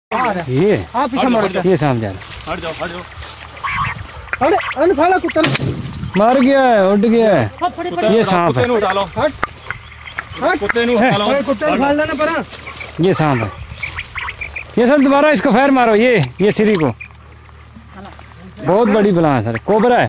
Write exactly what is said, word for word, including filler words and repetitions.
ये आप पीछे मर गया। ये सांप जा हट जाओ हट जाओ। अरे अरे फाला कुत्ता मर गया है, उड़ गया है। ये सांप है। कुत्ते नु हट हट कुत्ते नु उठा लो। कुत्ते फाड़ लेना पड़ा। ये सांप है। ये सर दोबारा इसको फैर मारो। ये ये सिरी को बहुत बड़ी बला है सर, कोबरा है।